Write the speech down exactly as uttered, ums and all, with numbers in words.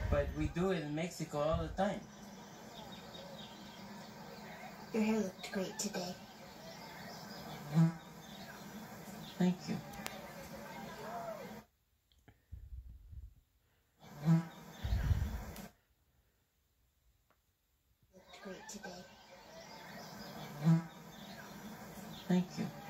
But we do it in Mexico all the time. Your hair looked great today. Thank you. Looked great today. Thank you.